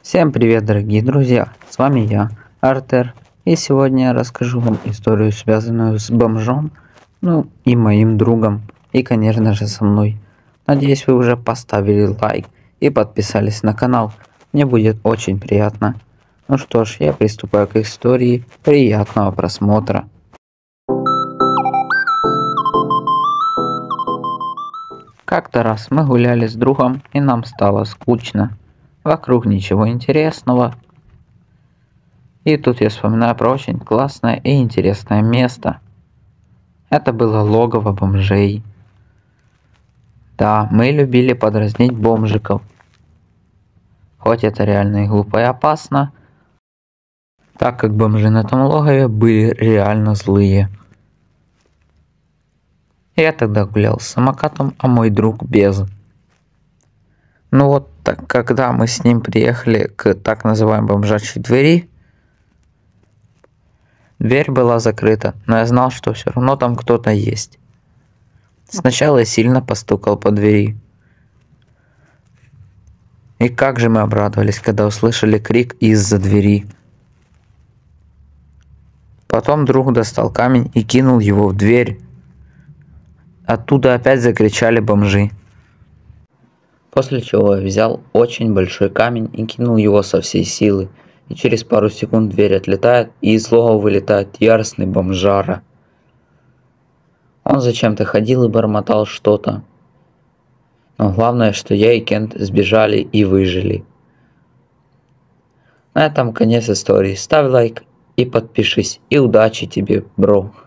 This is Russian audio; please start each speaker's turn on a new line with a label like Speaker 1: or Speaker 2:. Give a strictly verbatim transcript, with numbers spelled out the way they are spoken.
Speaker 1: Всем привет, дорогие друзья, с вами я, Артер, и сегодня я расскажу вам историю, связанную с бомжом, ну и моим другом, и конечно же со мной. Надеюсь, вы уже поставили лайк и подписались на канал, мне будет очень приятно. Ну что ж, я приступаю к истории, приятного просмотра. Как-то раз мы гуляли с другом, и нам стало скучно. Вокруг ничего интересного. И тут я вспоминаю про очень классное и интересное место. Это было логово бомжей. Да, мы любили подразнить бомжиков. Хоть это реально и глупо и опасно, так как бомжи на том логове были реально злые. Я тогда гулял с самокатом, а мой друг без. Ну вот, так, когда мы с ним приехали к так называемой бомжачьей двери, дверь была закрыта, но я знал, что все равно там кто-то есть. Сначала я сильно постукал по двери. И как же мы обрадовались, когда услышали крик из-за двери. Потом друг достал камень и кинул его в дверь. Оттуда опять закричали бомжи. После чего я взял очень большой камень и кинул его со всей силы. И через пару секунд дверь отлетает, и из логова вылетает яростный бомжара. Он зачем-то ходил и бормотал что-то. Но главное, что я и Кент сбежали и выжили. На этом конец истории. Ставь лайк и подпишись. И удачи тебе, бро.